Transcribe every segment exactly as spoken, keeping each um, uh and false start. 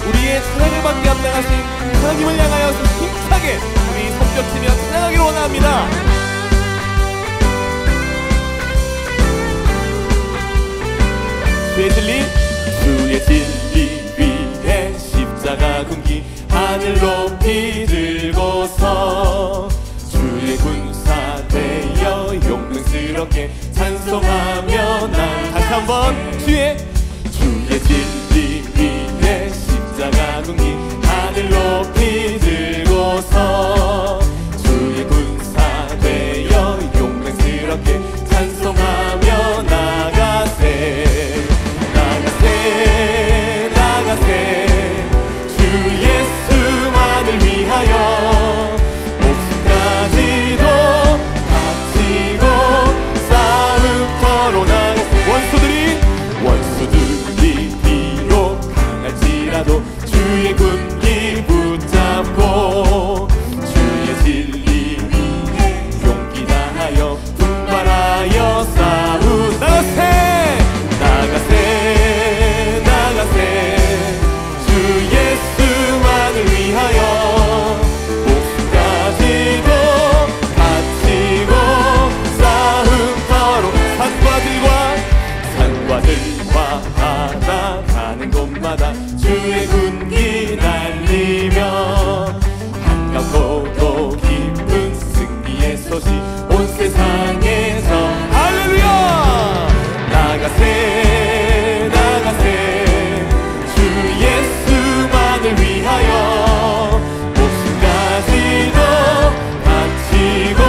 우리의 찬양을 받게 합당하신 하나님을 향하여 힘차게 우리 손뼉치며 찬양하기를 원합니다. 주의 진리, 주의 진리 위에 십자가 굶기 하늘 높이 들고서 주의 군사 되어 용맹스럽게 찬송하며 날 다시 한번 주의 주의 진리 위에 십자가 굶기 하늘 높이 들고서 주의 군사 되어 용맹스럽게 찬송하며 나가세 나가세 나가세 주 예수만을 위하여 목숨까지도 바치고 싸움터로 나가세 원수들이 원수들이 비록 강할지라도 주의 군기 붙잡고 주의 진리 위에 용기 다하여 분발하여 싸우 나가세 나가세 나가세 주 예수만을 위하여 목숨까지도 바치고 싸움터로 산과들과 산과들과 바다 가는 곳마다 주의 군기 날리며 반갑고도 기쁜 승리의 소식 온 세상에서 할렐루야 나가세 나가세 주 예수만을 위하여 목숨까지도 바치고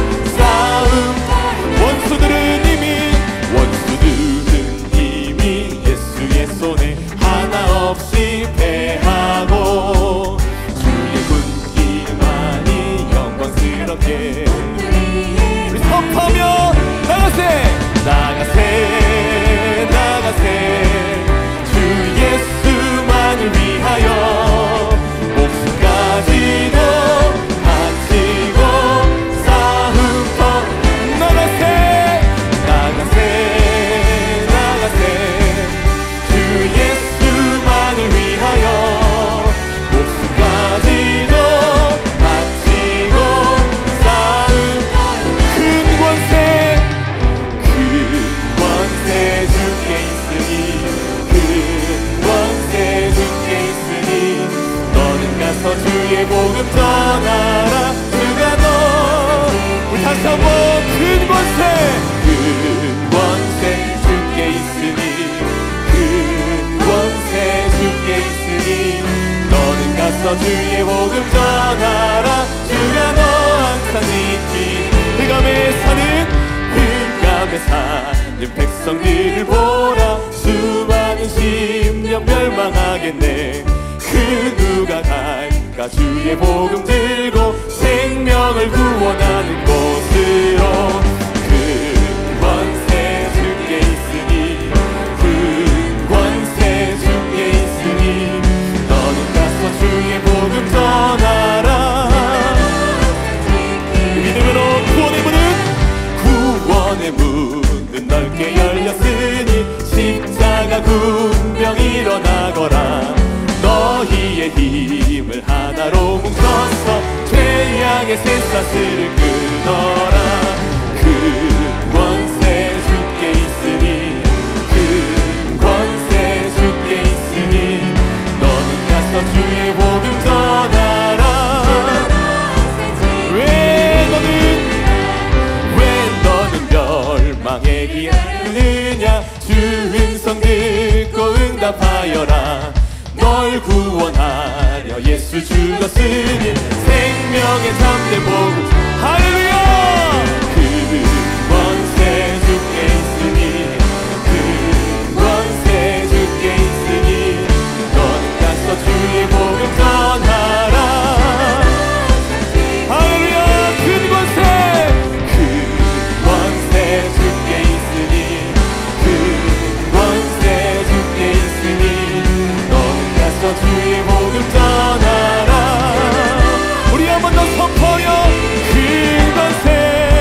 싸움 원수들은 이미 원수들은 이미 예수의 손에 하나 없이 패하고 주의 군기만이 영광스럽게 우리 선포하며 나가세 나가세 나가세 주 예수만을 위하여 목숨까지도 바치고 싸움터 나가세 나가세 나가세 주 예수만을 위하여 목숨까지도 바치고 싸움 큰 권세 큰 권세 주께 있으니 큰 권세 주께 있으니 너는 가서 주의 복음 전하라 주가 너 우리 다시 한번 큰 권세 큰 권세 주께 있으니 큰 권세 주께 있으니 너는 가서 주의 복음 전하라 주가 너 항상 지키 흑암에 사는 흑암에 사는 백성들을 보라 수많은 심령 멸망하겠네 그 누가 갈까 주의 복음 들고 생명을 구원하는 곳으로 그 권세 주께 있으니 그 권세 주께 있으니 너는 가서 주의 복음 전하라 믿음으로 구원의 문은 구원의 문은 넓게 열렸으니 십자가 군병 일어나거라 너희의 힘을 하나로 뭉쳐서 죄악의 쇠사슬을 끊어라 그 권세 주께 있으니 그 권세 주께 있으니 너는 가서 주의 복음 전하라 왜 너는 왜 너는 멸망에 기하느냐 주 음성 듣고 응답하여라 널 구원하려 예수 죽었으니 생명의 참된 복음 할렐루야 그 권세 주께 있으니 그 권세 주께 있으니 너는 가서 주의 복음 전하라 할렐루야 그 권세 그 권세 주께 있으니 그 권세 주께 있으니 너는 가서 주의 복음 전하라 우리 한 번 더 선포하여 그 권세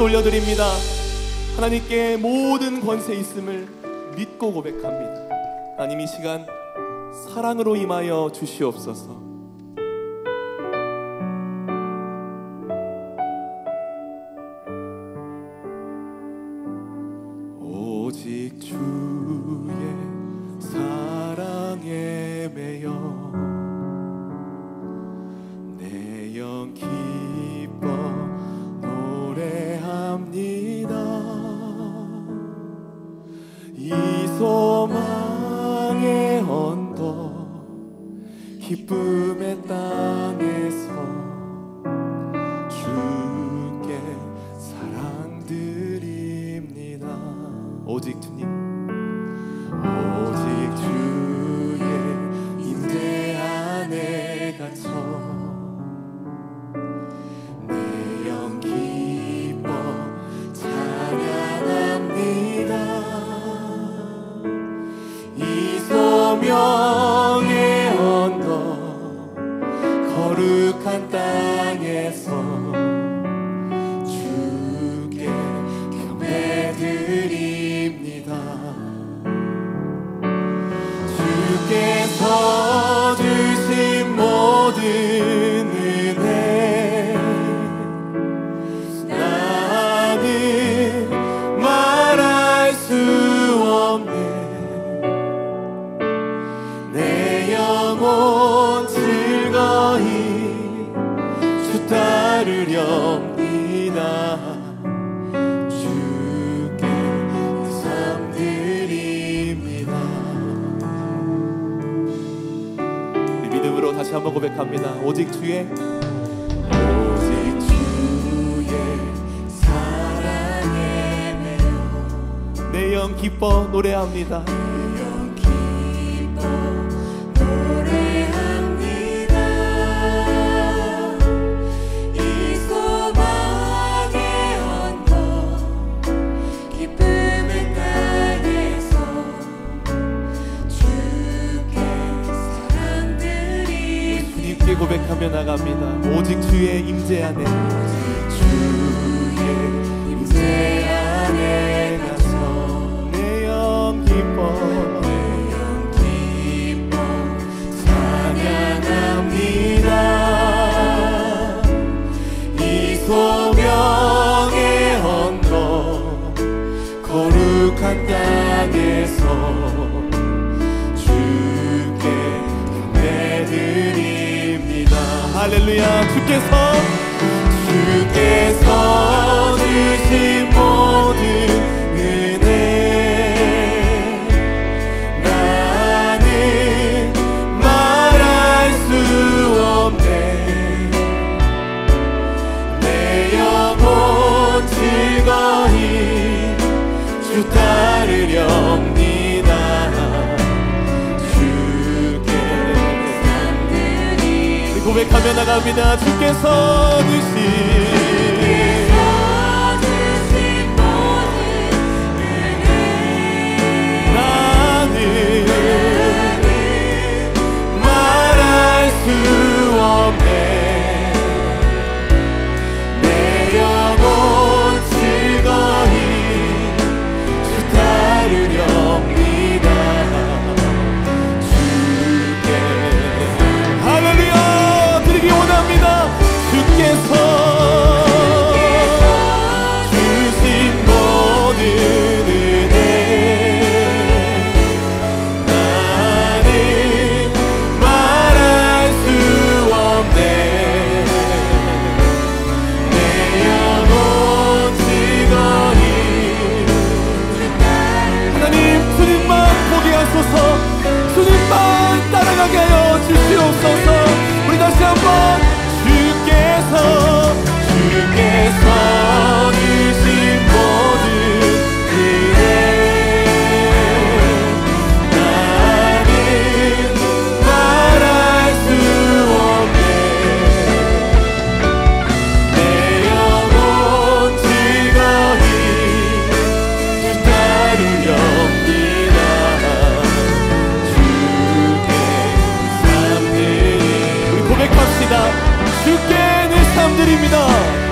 올려드립니다. 하나님께 모든 권세 있음을 믿고 고백합니다. 하나님, 이 시간 사랑으로 임하여 주시옵소서. 오직 주의 사랑에 매여 내 영 기뻐 노래합니다. 이 소망의 언덕 기쁨의 땅에서 주께 사랑드립니다. 오직 주님, 오직 주의 임재 안에 갇혀 내 영 기뻐 찬양합니다. 이 소명의 언덕 거룩한 땅에서 주께 경배드립니다. 주께서 주신 모든 은혜 나는 말할 수 없네. 내 영혼 즐거이 주 따르렵니다. 주께 삶 드립니다. 우리 믿음으로 다시 한번 고백합니다. 오직 주의 오직 주의 사랑에 매여 내 영 기뻐 노래합니다. 고백하며 나갑니다. 오직 주의 임재 안에 주의 임재 안에 가서 내 영 기뻐 내 영 기뻐 찬양합니다. 이 소명의 언덕 거룩한 땅에서 주께 경배드리 할렐루야. 주께서 주께서 주신 모든 은혜 나는 말할 수 없네. 내 영혼 즐거이 주 따르렵니다. 고백하며 나갑니다. 주께서 주신 나는 말할 수 없네. 내 영혼 즐거이 주 따르렵니다. 주께 할렐루야 원합니다. 주께서 주신 모든 은혜 나는 말할 수 없네. 내 영혼 즐거이 하나님 주님만 보게 하소서. 주님만 따라가게 하여 주시옵소서. 우리 다시 한번 주께서 주께서 주신 모든 은혜 나는 말할 수 없네. 내 영혼 즐거이 주 따르렵니다. 주께 삶 드립니다. 주께 내 삶 드립니다.